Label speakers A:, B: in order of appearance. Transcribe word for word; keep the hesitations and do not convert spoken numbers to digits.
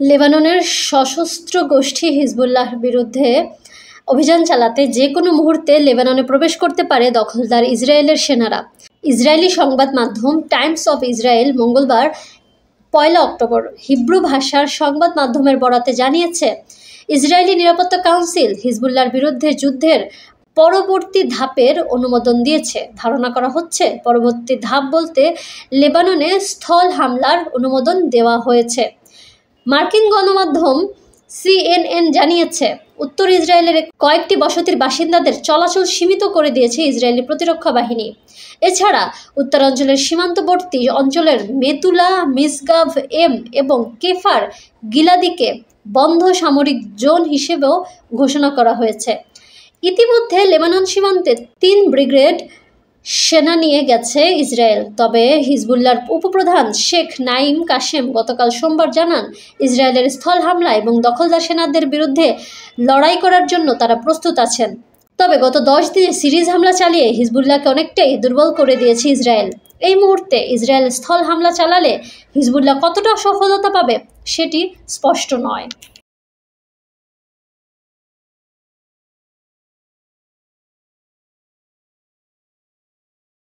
A: লেবাননের সশস্ত্র গোষ্ঠী হিজবুল্লাহর বিরুদ্ধে অভিযান চালাতে যে কোনো মুহূর্তে লেবাননে প্রবেশ করতে পারে দখলদার ইসরায়েলের সেনারা। ইসরায়েলি সংবাদ মাধ্যম টাইমস অফ ইসরায়েল মঙ্গলবার পয়লা অক্টোবর হিব্রু ভাষার সংবাদ মাধ্যমের বরাতে জানিয়েছে, ইসরায়েলি নিরাপত্তা কাউন্সিল হিজবুল্লাহর বিরুদ্ধে যুদ্ধের পরবর্তী ধাপের অনুমোদন দিয়েছে। ধারণা করা হচ্ছে পরবর্তী ধাপ বলতে লেবাননে স্থল হামলার অনুমোদন দেওয়া হয়েছে। মার্কিন গণমাধ্যম সিএনএন জানিয়েছে, উত্তর ইসরায়েলের কয়েকটি বসতির বাসিন্দাদের চলাচল সীমিত করে দিয়েছে ইসরায়েলি প্রতিরক্ষা বাহিনী। এছাড়া উত্তরাঞ্চলের সীমান্তবর্তী অঞ্চলের মেতুলা, মিসগাভ এম এবং কেফার গিলাদিকে বন্ধ সামরিক জোন হিসেবেও ঘোষণা করা হয়েছে। ইতিমধ্যে লেবানন সীমান্তে তিন ব্রিগেড সেনা নিয়ে গেছে ইসরায়েল। তবে হিজবুল্লাহর উপপ্রধান শেখ নাইম কাশেম গতকাল সোমবার জানান, ইসরায়েলের স্থল হামলা এবং দখলদার সেনাদের বিরুদ্ধে লড়াই করার জন্য তারা প্রস্তুত আছেন। তবে গত দশ দিনে সিরিজ হামলা চালিয়ে হিজবুল্লাহকে অনেকটাই দুর্বল করে দিয়েছে ইসরায়েল। এই মুহূর্তে ইসরায়েল স্থল হামলা চালালে হিজবুল্লাহ কতটা সফলতা পাবে সেটি স্পষ্ট নয়।